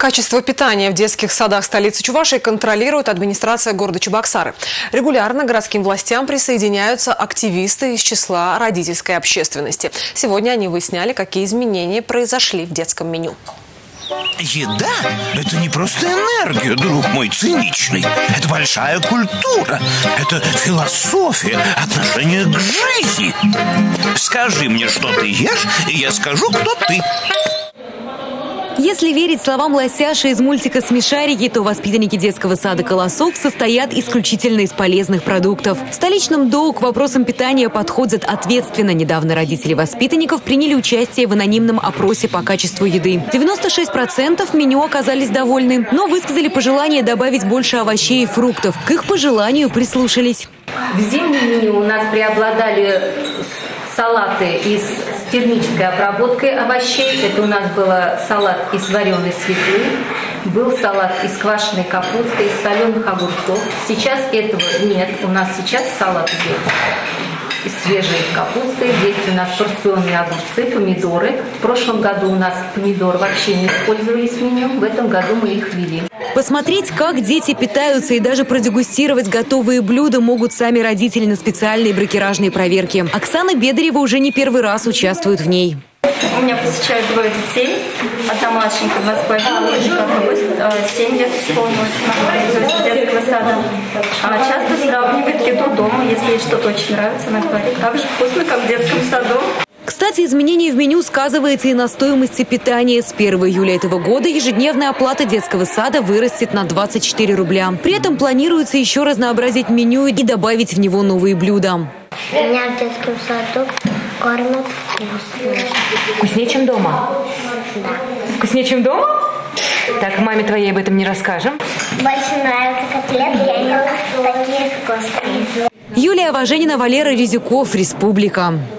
Качество питания в детских садах столицы Чувашии контролирует администрация города Чебоксары. Регулярно к городским властям присоединяются активисты из числа родительской общественности. Сегодня они выясняли, какие изменения произошли в детском меню. Еда – это не просто энергия, друг мой циничный. Это большая культура, это философия, отношение к жизни. Скажи мне, что ты ешь, и я скажу, кто ты. Если верить словам Лосяши из мультика «Смешарики», то воспитанники детского сада «Колосок» состоят исключительно из полезных продуктов. В столичном ДОУ к вопросам питания подходят ответственно. Недавно родители воспитанников приняли участие в анонимном опросе по качеству еды. 96% меню оказались довольны, но высказали пожелание добавить больше овощей и фруктов. К их пожеланию прислушались. В зимнем меню у нас преобладали салаты с термической обработкой овощей. Это у нас был салат из вареной свеклы, был салат из квашеной капусты, из соленых огурцов. Сейчас этого нет. У нас сейчас салат идет из свежей капусты. Есть у нас порционные огурцы, помидоры. В прошлом году у нас помидоры вообще не использовались в меню. В этом году мы их ввели. Посмотреть, как дети питаются, и даже продегустировать готовые блюда могут сами родители на специальной бракеражной проверке. Оксана Бедарева уже не первый раз участвует в ней. У меня посещают двое детей. Одна младшенькая 2,5, другая 7 лет исполнилось. Она из детского сада. Она часто сравнивает еду дома. Если ей что-то очень нравится, она говорит, так же вкусно, как в детском саду. Кстати, изменение в меню сказывается и на стоимости питания. С 1 июля этого года ежедневная оплата детского сада вырастет на 24 рубля. При этом планируется еще разнообразить меню и добавить в него новые блюда. Меня в детском саду кормят вкусно. Вкуснее, чем дома? Да. Вкуснее, чем дома? Так, маме твоей об этом не расскажем. Больше нравятся котлеты, и они такие вкусные. Юлия Важенина, Валера Резюков, Республика.